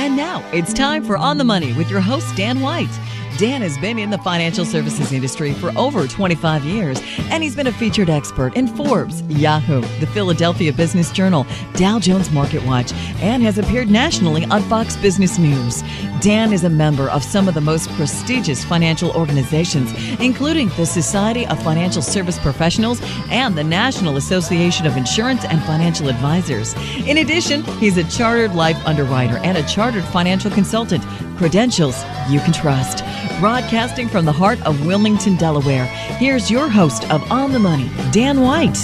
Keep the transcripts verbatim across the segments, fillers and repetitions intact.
And now it's time for On the Money with your host, Dan White. Dan has been in the financial services industry for over twenty-five years, and he's been a featured expert in Forbes, Yahoo, the Philadelphia Business Journal, Dow Jones Market Watch, and has appeared nationally on Fox Business News. Dan is a member of some of the most prestigious financial organizations, including the Society of Financial Service Professionals and the National Association of Insurance and Financial Advisors. In addition, he's a chartered life underwriter and a chartered financial consultant. Credentials you can trust. Broadcasting from the heart of Wilmington, Delaware, here's your host of On the Money, Dan White.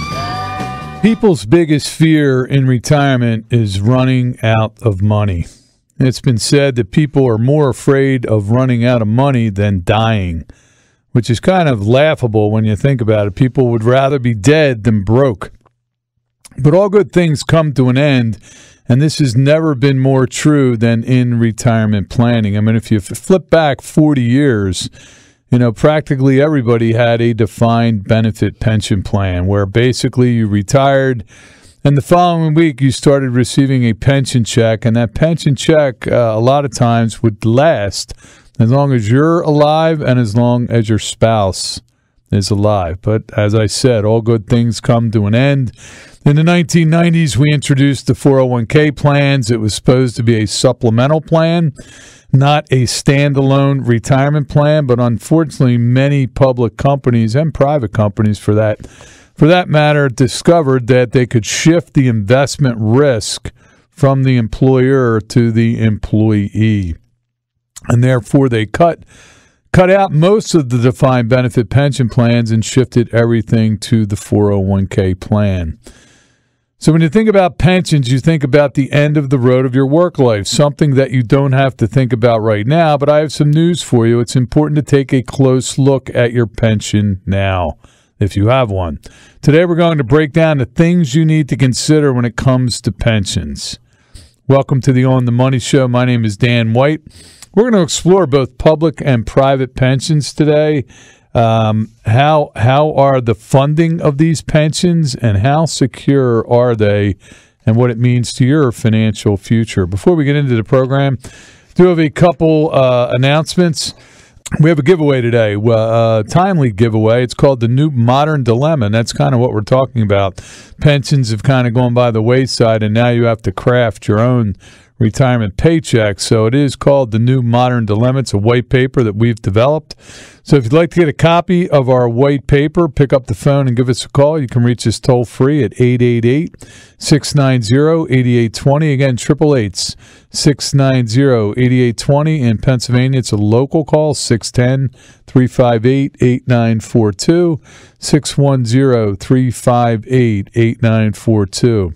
People's biggest fear in retirement is running out of money. It's been said that people are more afraid of running out of money than dying, which is kind of laughable when you think about it. People would rather be dead than broke. But all good things come to an end, and this has never been more true than in retirement planning. I mean, if you flip back forty years, you know, practically everybody had a defined benefit pension plan where basically you retired and the following week you started receiving a pension check, and that pension check uh, a lot of times would last as long as you're alive and as long as your spouse is alive. But as I said, all good things come to an end. In the nineteen nineties, we introduced the four oh one k plans. It was supposed to be a supplemental plan, not a standalone retirement plan. But unfortunately, many public companies and private companies, for that, for that matter, discovered that they could shift the investment risk from the employer to the employee. And therefore, they cut cut out most of the defined benefit pension plans and shifted everything to the four oh one k plan. So when you think about pensions, you think about the end of the road of your work life, something that you don't have to think about right now. But I have some news for you. It's important to take a close look at your pension now, if you have one. Today we're going to break down the things you need to consider when it comes to pensions. Welcome to the On the Money Show. My name is Dan White. We're going to explore both public and private pensions today. Um, how how are the funding of these pensions, and how secure are they, and what it means to your financial future? Before we get into the program, I do have a couple uh, announcements. We have a giveaway today, a uh, timely giveaway. It's called the New Modern Dilemma, and that's kind of what we're talking about. Pensions have kind of gone by the wayside, and now you have to craft your own retirement paycheck. So it is called the New Modern Dilemma. It's a white paper that we've developed. So if you'd like to get a copy of our white paper, pick up the phone and give us a call. You can reach us toll free at eight eight eight, six nine zero, eight eight two zero. Again, eight eight eight, six nine zero, eight eight two zero. In Pennsylvania, it's a local call, six one zero, three five eight, eight nine four two, six one zero, three five eight, eight nine four two.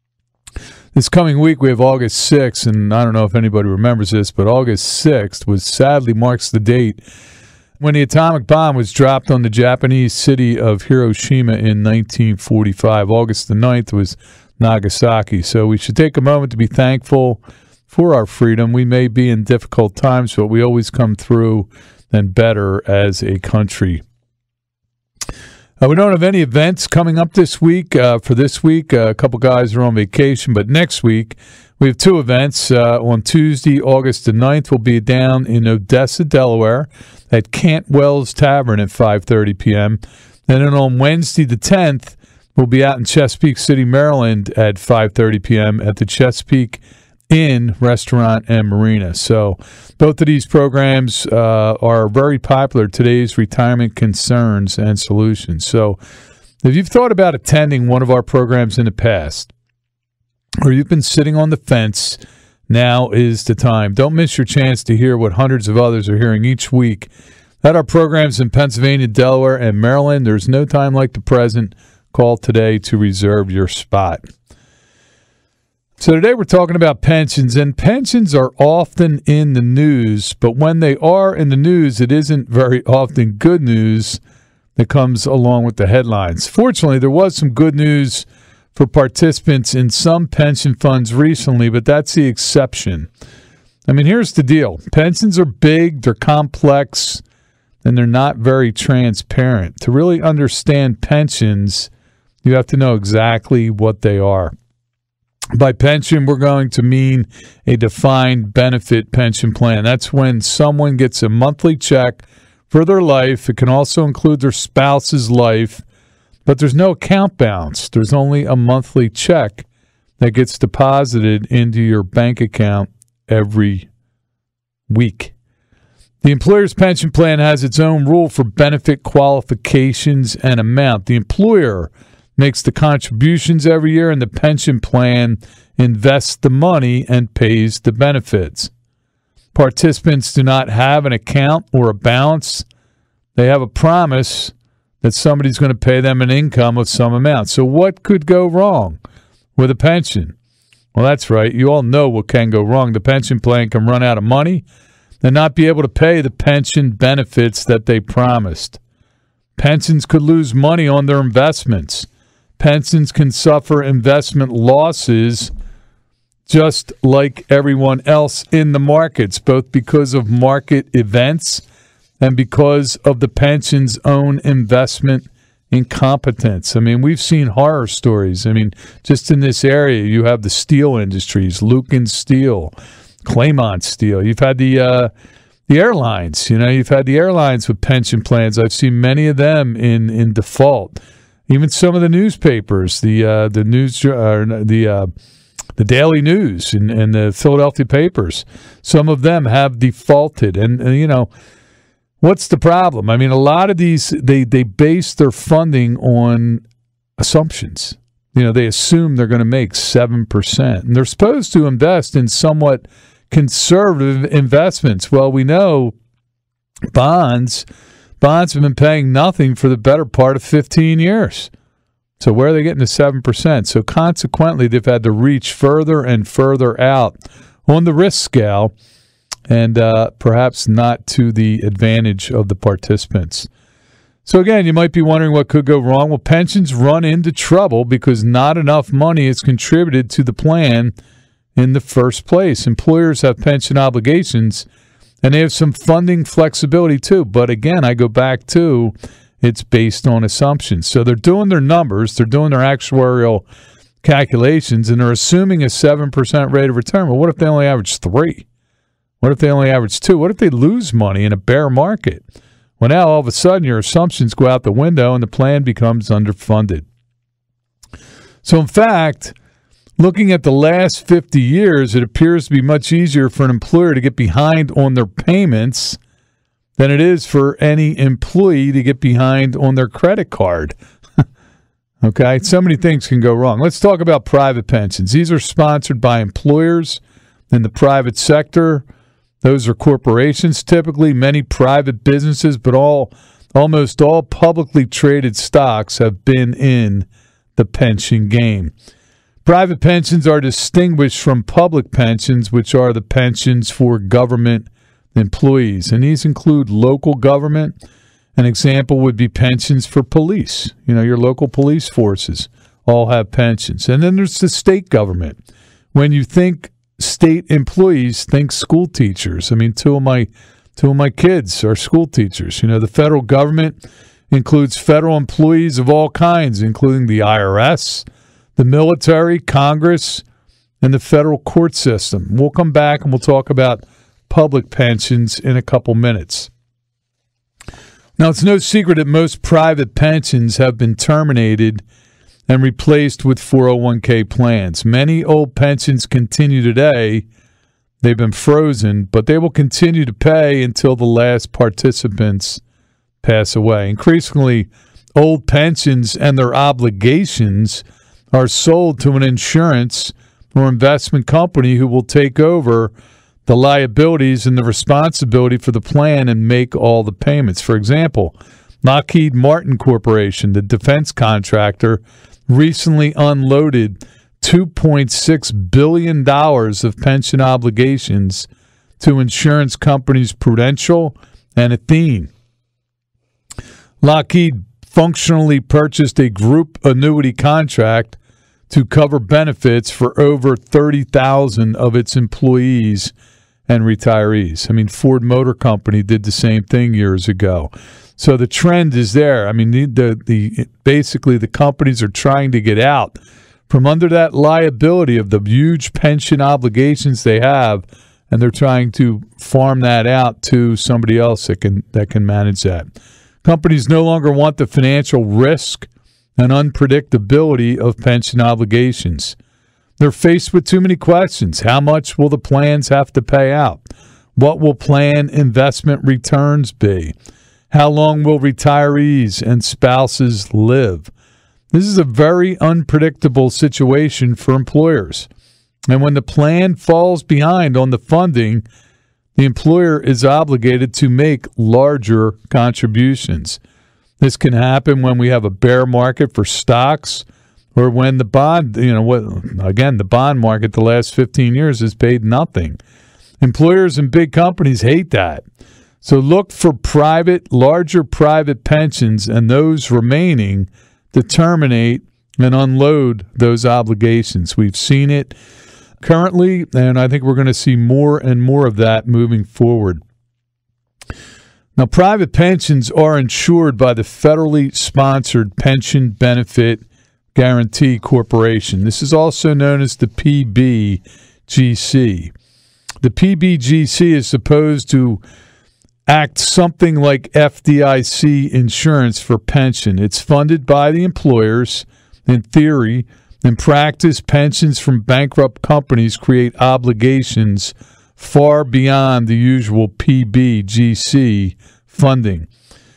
This coming week, we have August sixth, and I don't know if anybody remembers this, but August sixth was sadly marks the date when the atomic bomb was dropped on the Japanese city of Hiroshima in nineteen forty-five. August the ninth was Nagasaki. So we should take a moment to be thankful for our freedom. We may be in difficult times, but we always come through and better as a country. Uh, we don't have any events coming up this week. Uh, for this week, uh, a couple guys are on vacation, but next week we have two events. Uh, on Tuesday, August the ninth, we'll be down in Odessa, Delaware at Cantwell's Tavern at five thirty p.m. And then on Wednesday the tenth, we'll be out in Chesapeake City, Maryland at five thirty p.m. at the Chesapeake Inn Restaurant and Marina. So both of these programs uh, are very popular, today's retirement concerns and solutions. So if you've thought about attending one of our programs in the past, or you've been sitting on the fence, now is the time. Don't miss your chance to hear what hundreds of others are hearing each week at our programs in Pennsylvania, Delaware, and Maryland. There's no time like the present. Call today to reserve your spot. So today we're talking about pensions, and pensions are often in the news, but when they are in the news, it isn't very often good news that comes along with the headlines. Fortunately, there was some good news for participants in some pension funds recently, but that's the exception. I mean, here's the deal. Pensions are big, they're complex, and they're not very transparent. To really understand pensions, you have to know exactly what they are. By pension, we're going to mean a defined benefit pension plan. That's when someone gets a monthly check for their life. It can also include their spouse's life, but there's no account balance. There's only a monthly check that gets deposited into your bank account every week. The employer's pension plan has its own rule for benefit qualifications and amount. The employer makes the contributions every year, and the pension plan invests the money and pays the benefits. Participants do not have an account or a balance. They have a promise that somebody's going to pay them an income of some amount. So what could go wrong with a pension? Well, that's right. You all know what can go wrong. The pension plan can run out of money and not be able to pay the pension benefits that they promised. Pensions could lose money on their investments. Pensions can suffer investment losses just like everyone else in the markets, both because of market events and because of the pension's own investment incompetence. I mean, we've seen horror stories. I mean, just in this area, you have the steel industries, Lucan Steel, Claymont Steel. You've had the uh, the airlines. You know, you've had the airlines with pension plans. I've seen many of them in in default. Even some of the newspapers, the uh, the news, uh, the uh, the Daily News and, and the Philadelphia papers, some of them have defaulted. And, and you know, what's the problem? I mean, a lot of these they they base their funding on assumptions. You know, they assume they're going to make seven percent, and they're supposed to invest in somewhat conservative investments. Well, we know bonds. Bonds have been paying nothing for the better part of fifteen years. So where are they getting the seven percent? So consequently, they've had to reach further and further out on the risk scale, and uh, perhaps not to the advantage of the participants. So again, you might be wondering what could go wrong. Well, pensions run into trouble because not enough money is contributed to the plan in the first place. Employers have pension obligations, and they have some funding flexibility too. But again, I go back to it's based on assumptions. So they're doing their numbers, they're doing their actuarial calculations, and they're assuming a seven percent rate of return. Well, what if they only average three? What if they only average two? What if they lose money in a bear market? Well, now all of a sudden your assumptions go out the window and the plan becomes underfunded. So in fact, looking at the last fifty years, it appears to be much easier for an employer to get behind on their payments than it is for any employee to get behind on their credit card. Okay, so many things can go wrong. Let's talk about private pensions. These are sponsored by employers in the private sector. Those are corporations, typically many private businesses, but all almost all publicly traded stocks have been in the pension game. Private pensions are distinguished from public pensions, which are the pensions for government employees, and these include local government. An example would be pensions for police. You know, your local police forces all have pensions. And then there's the state government. When you think state employees, think school teachers. I mean, two of my two of my kids are school teachers. You know, the federal government includes federal employees of all kinds, including the I R S, the military, Congress, and the federal court system. We'll come back and we'll talk about public pensions in a couple minutes. Now, it's no secret that most private pensions have been terminated and replaced with four oh one k plans. Many old pensions continue today. They've been frozen, but they will continue to pay until the last participants pass away. Increasingly, old pensions and their obligations are sold to an insurance or investment company who will take over the liabilities and the responsibility for the plan and make all the payments. For example, Lockheed Martin Corporation, the defense contractor, recently unloaded two point six billion dollars of pension obligations to insurance companies Prudential and Athene. Lockheed functionally purchased a group annuity contract to cover benefits for over thirty thousand of its employees and retirees. I mean, Ford Motor Company did the same thing years ago. So the trend is there. I mean, the, the, the basically the companies are trying to get out from under that liability of the huge pension obligations they have, and they're trying to farm that out to somebody else that can that can manage that. Companies no longer want the financial risk and unpredictability of pension obligations. They're faced with too many questions. How much will the plans have to pay out? What will plan investment returns be? How long will retirees and spouses live? This is a very unpredictable situation for employers. And when the plan falls behind on the funding, the employer is obligated to make larger contributions. This can happen when we have a bear market for stocks, or when the bond, you know, what again, the bond market the last fifteen years has paid nothing. Employers and big companies hate that. So look for private, larger private pensions and those remaining to terminate and unload those obligations. We've seen it currently, and I think we're going to see more and more of that moving forward. Now, private pensions are insured by the federally sponsored Pension Benefit Guarantee Corporation. This is also known as the P B G C. The P B G C is supposed to act something like F D I C insurance for pension. It's funded by the employers. In theory, in practice, pensions from bankrupt companies create obligations far beyond the usual P B G C funding.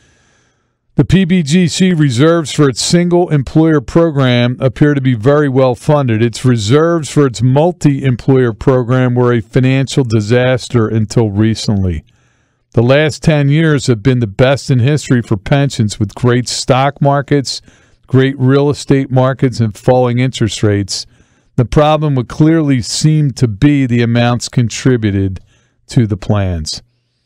The P B G C reserves for its single employer program appear to be very well funded. Its reserves for its multi-employer program were a financial disaster until recently. The last ten years have been the best in history for pensions, with great stock markets, great real estate markets, and falling interest rates. The problem would clearly seem to be the amounts contributed to the plans.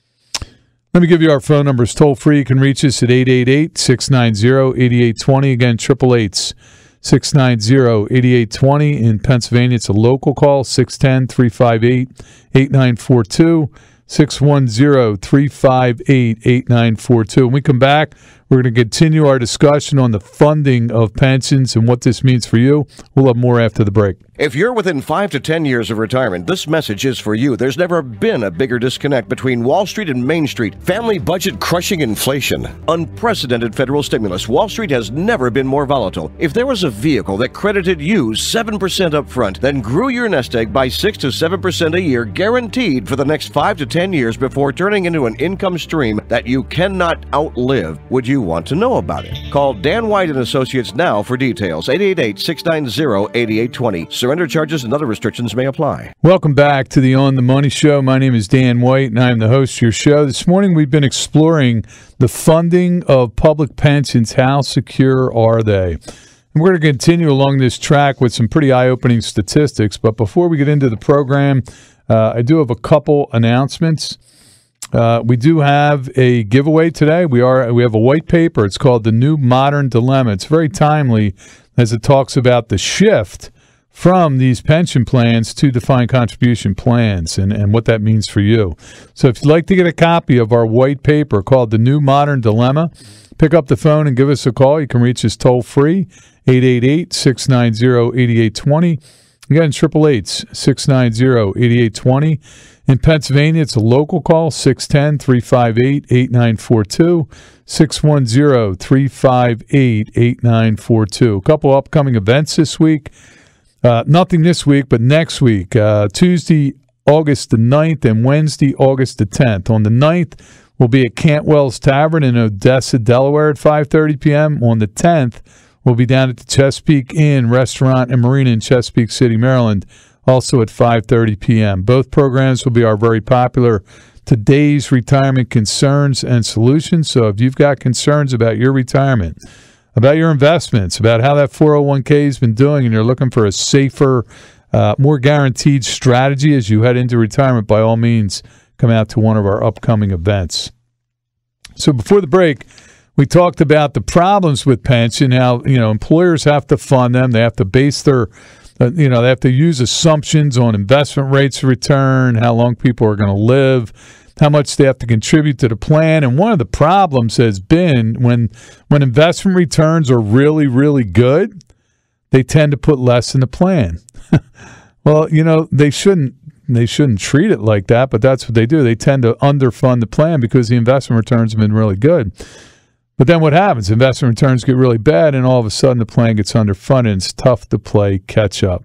Let me give you our phone numbers. Toll free, you can reach us at eight eight eight, six nine zero, eight eight two zero. Again, eight eight eight, six nine zero, eight eight two zero. In Pennsylvania, it's a local call, six one zero, three five eight, eight nine four two, six one zero, three five eight, eight nine four two. When we come back, we're going to continue our discussion on the funding of pensions and what this means for you. We'll have more after the break. If you're within five to ten years of retirement, this message is for you. There's never been a bigger disconnect between Wall Street and Main Street. Family budget crushing inflation. Unprecedented federal stimulus. Wall Street has never been more volatile. If there was a vehicle that credited you seven percent up front, then grew your nest egg by six to seven percent a year, guaranteed for the next five to ten years before turning into an income stream that you cannot outlive, would you want to know about it? Call Dan White and Associates now for details. eight eight eight, six nine zero, eight eight two zero. Surrender charges and other restrictions may apply. Welcome back to the On the Money Show. My name is Dan White, and I'm the host of your show. This morning we've been exploring the funding of public pensions. How secure are they? And we're going to continue along this track with some pretty eye-opening statistics. But before we get into the program, uh, I do have a couple announcements. Uh, we do have a giveaway today. We are we have a white paper. It's called The New Modern Dilemma. It's very timely as it talks about the shift from these pension plans to defined contribution plans and, and what that means for you. So if you'd like to get a copy of our white paper called The New Modern Dilemma, pick up the phone and give us a call. You can reach us toll free, eight eight eight, six nine zero, eight eight two zero. Again, eight eight eight, six nine zero, eight eight two zero. In Pennsylvania, it's a local call, six one zero, three five eight, eight nine four two, six one zero, three five eight, eight nine four two. A couple upcoming events this week. Uh, nothing this week, but next week, uh, Tuesday, August the ninth, and Wednesday, August the tenth. On the ninth, we'll be at Cantwell's Tavern in Odessa, Delaware at five thirty p.m. On the tenth, we'll be down at the Chesapeake Inn Restaurant and Marina in Chesapeake City, Maryland, also at five thirty p.m. Both programs will be our very popular Today's Retirement Concerns and Solutions. So if you've got concerns about your retirement, about your investments, about how that four oh one k has been doing, and you're looking for a safer, uh, more guaranteed strategy as you head into retirement, by all means, come out to one of our upcoming events. So before the break, we talked about the problems with pension, how, you know, employers have to fund them. They have to base their, uh, you know, they have to use assumptions on investment rates of return, how long people are going to live, how much they have to contribute to the plan. And one of the problems has been when when investment returns are really, really good, they tend to put less in the plan. Well, you know, they shouldn't they shouldn't treat it like that, but that's what they do. They tend to underfund the plan because the investment returns have been really good. But then what happens? Investment returns get really bad, and all of a sudden the plan gets underfunded, and it's tough to play catch up.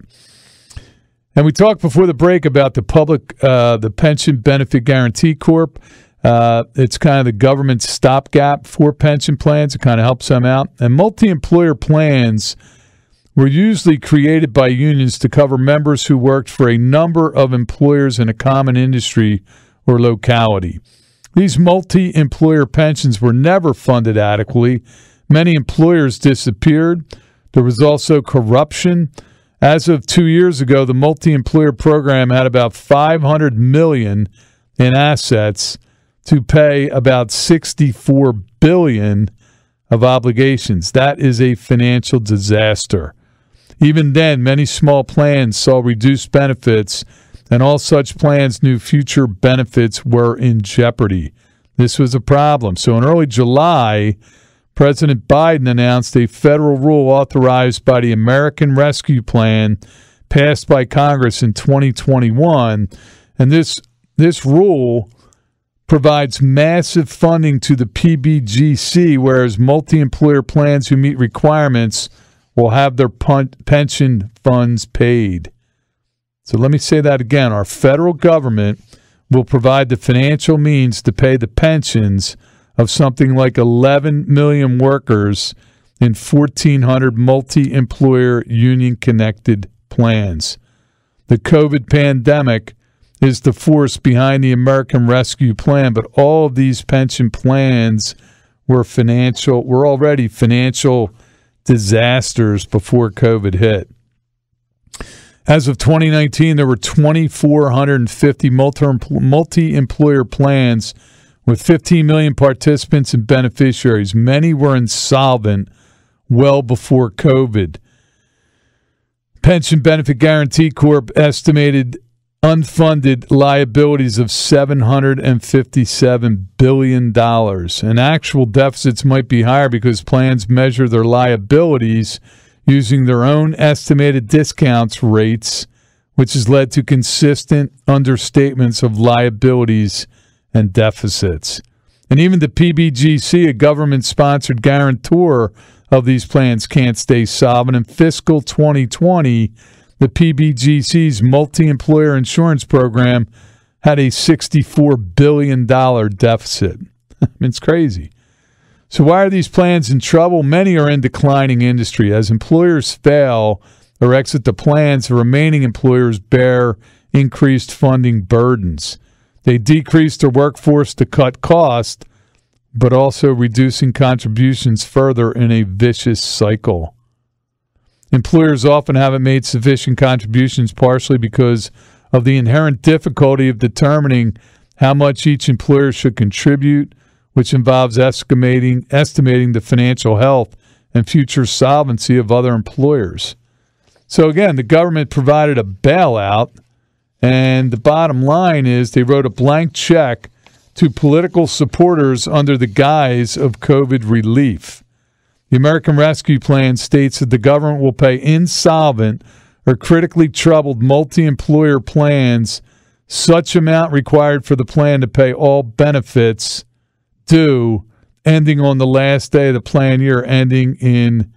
And we talked before the break about the public, uh, the Pension Benefit Guaranty Corp. Uh, it's kind of the government stopgap for pension plans. It kind of helps them out. And multi-employer plans were usually created by unions to cover members who worked for a number of employers in a common industry or locality. These multi-employer pensions were never funded adequately. Many employers disappeared. There was also corruption. As of two years ago, the multi-employer program had about five hundred million dollars in assets to pay about sixty-four billion dollars of obligations. That is a financial disaster. Even then, many small plans saw reduced benefits, and all such plans knew future benefits were in jeopardy. This was a problem. So in early July, President Biden announced a federal rule authorized by the American Rescue Plan, passed by Congress in twenty twenty-one, and this this rule provides massive funding to the P B G C, whereas multi-employer plans who meet requirements will have their pun- pension funds paid. So let me say that again. Our federal government will provide the financial means to pay the pensions of something like eleven million workers in fourteen hundred multi-employer union-connected plans. The COVID pandemic is the force behind the American Rescue Plan, but all of these pension plans were financial, were already financial disasters before COVID hit. As of twenty nineteen, there were two thousand four hundred fifty multi-employer plans with fifteen million participants and beneficiaries. Many were insolvent well before COVID. Pension Benefit Guaranty Corp estimated unfunded liabilities of seven hundred fifty-seven billion dollars. And actual deficits might be higher because plans measure their liabilities using their own estimated discounts rates, which has led to consistent understatements of liabilities and deficits. And even the P B G C, a government-sponsored guarantor of these plans, can't stay solvent. In fiscal twenty twenty, the P B G C's multi-employer insurance program had a sixty-four billion dollars deficit. I mean, it's crazy. So why are these plans in trouble? Many are in declining industry. As employers fail or exit the plans, the remaining employers bear increased funding burdens. They decrease their workforce to cut costs, but also reducing contributions further in a vicious cycle. Employers often haven't made sufficient contributions, partially because of the inherent difficulty of determining how much each employer should contribute, which involves estimating, estimating the financial health and future solvency of other employers. So again, the government provided a bailout, and the bottom line is they wrote a blank check to political supporters under the guise of COVID relief. The American Rescue Plan states that the government will pay insolvent or critically troubled multi-employer plans such amount required for the plan to pay all benefits due, ending on the last day of the plan year, ending in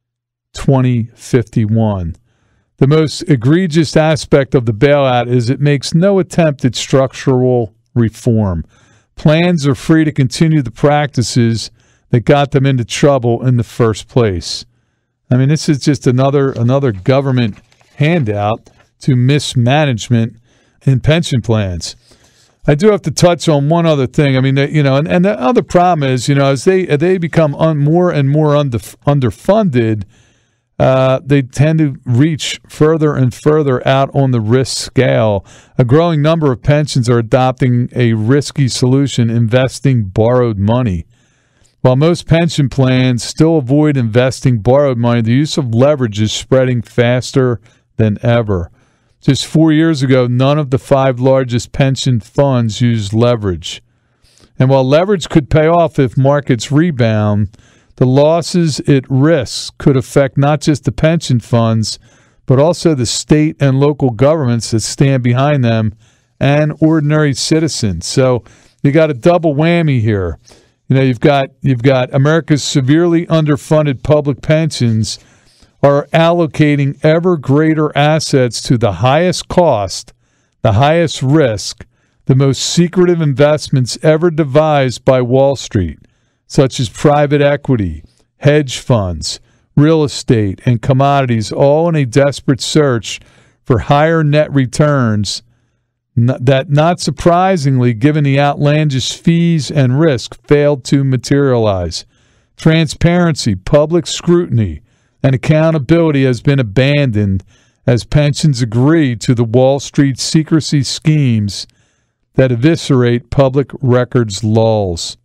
twenty fifty-one. The most egregious aspect of the bailout is it makes no attempt at structural reform. Plans are free to continue the practices that got them into trouble in the first place. I mean, this is just another another government handout to mismanagement in pension plans. I do have to touch on one other thing. I mean, you know, and, and the other problem is, you know, as they as they become un, more and more under, underfunded, uh, they tend to reach further and further out on the risk scale. A growing number of pensions are adopting a risky solution, investing borrowed money. While most pension plans still avoid investing borrowed money, the use of leverage is spreading faster than ever. Just four years ago, none of the five largest pension funds used leverage. And while leverage could pay off if markets rebound, The losses it risks could affect not just the pension funds, but also the state and local governments that stand behind them and ordinary citizens. So you got a double whammy here. You know, you've got you've got America's severely underfunded public pensions are allocating ever greater assets to the highest cost, the highest risk, the most secretive investments ever devised by Wall Street, such as private equity, hedge funds, real estate, and commodities, all in a desperate search for higher net returns that, not surprisingly, given the outlandish fees and risk, failed to materialize. Transparency, public scrutiny, and accountability has been abandoned as pensions agree to the Wall Street secrecy schemes that eviscerate public records laws.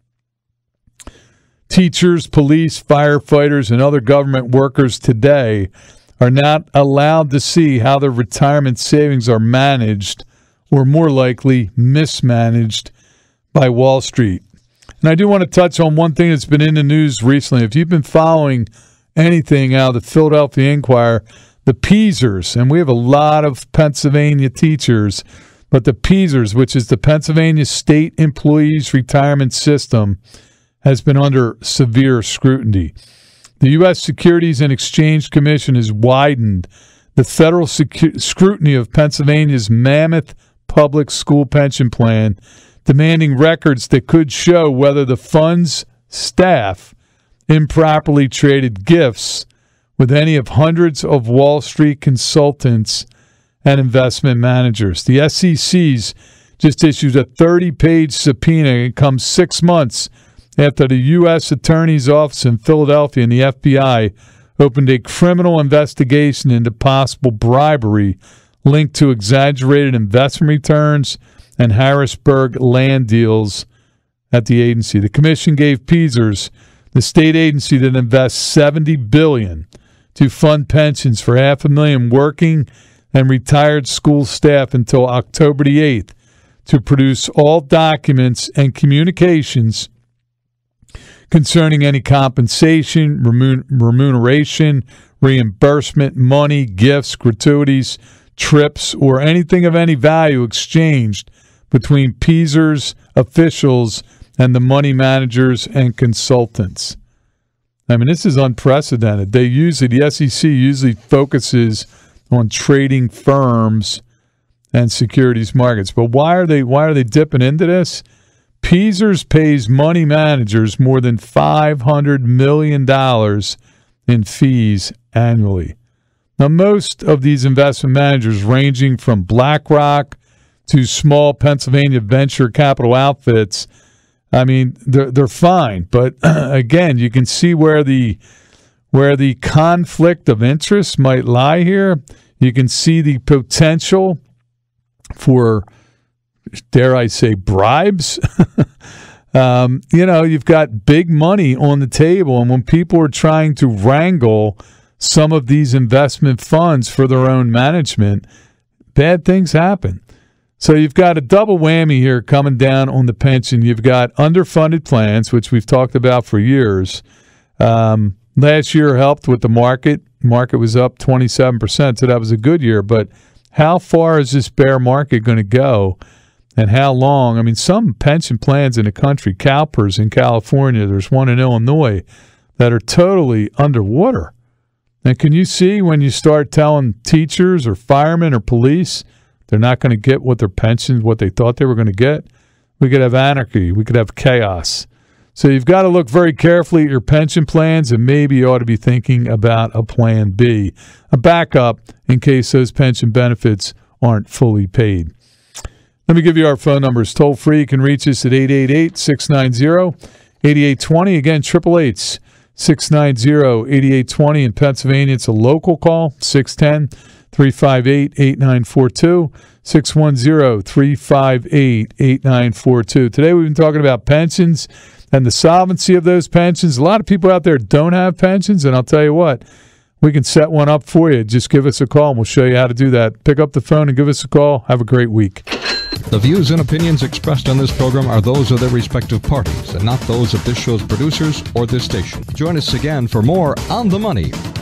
Teachers, police, firefighters, and other government workers today are not allowed to see how their retirement savings are managed, or more likely mismanaged, by Wall Street. And I do want to touch on one thing that's been in the news recently. If you've been following anything out of the Philadelphia Inquirer, the P E S ers, and we have a lot of Pennsylvania teachers, but the P E S ers, which is the Pennsylvania State Employees Retirement System, has been under severe scrutiny. The U S Securities and Exchange Commission has widened the federal secu- scrutiny of Pennsylvania's mammoth public school pension plan, demanding records that could show whether the fund's staff improperly traded gifts with any of hundreds of Wall Street consultants and investment managers. The S E C's just issued a thirty-page subpoena. It comes six months after the U S Attorney's Office in Philadelphia and the F B I opened a criminal investigation into possible bribery linked to exaggerated investment returns and Harrisburg land deals at the agency. The commission gave P E S ers, the state agency that invests seventy billion dollars to fund pensions for half a million working and retired school staff, until October the eighth to produce all documents and communications concerning any compensation, remun- remuneration, reimbursement, money, gifts, gratuities, trips, or anything of any value exchanged between P E S ers, officials, and the money managers and consultants. I mean, this is unprecedented. They usually, the S E C usually focuses on trading firms and securities markets. But why are they why are they dipping into this? P E S ers pays money managers more than five hundred million dollars in fees annually. Now, most of these investment managers, ranging from BlackRock to small Pennsylvania venture capital outfits, I mean, they're they're fine. But again, you can see where the where the conflict of interest might lie here. You can see the potential for, dare I say, bribes. um, you know, you've got big money on the table, and when people are trying to wrangle some of these investment funds for their own management, bad things happen. So you've got a double whammy here coming down on the pension. You've got underfunded plans, which we've talked about for years. Um, last year helped with the market. Market was up twenty-seven percent, so that was a good year. But how far is this bear market going to go, and how long? I mean, some pension plans in the country, CalPERS in California, there's one in Illinois, that are totally underwater. And can you see when you start telling teachers or firemen or police they're not going to get what their pensions, what they thought they were going to get? We could have anarchy. We could have chaos. So you've got to look very carefully at your pension plans, and maybe you ought to be thinking about a plan B, a backup in case those pension benefits aren't fully paid. Let me give you our phone numbers. Toll free, you can reach us at eight eight eight, six nine zero, eight eight two zero. Again, eight eight eight, six nine zero, eight eight two zero. In Pennsylvania, it's a local call, six one zero, three five eight, eight nine four two, six one zero, three five eight, eight nine four two. Today we've been talking about pensions and the solvency of those pensions. A lot of people out there don't have pensions, and I'll tell you what, we can set one up for you. Just give us a call, and we'll show you how to do that. Pick up the phone and give us a call. Have a great week. The views and opinions expressed on this program are those of their respective parties and not those of this show's producers or this station. Join us again for more On the Money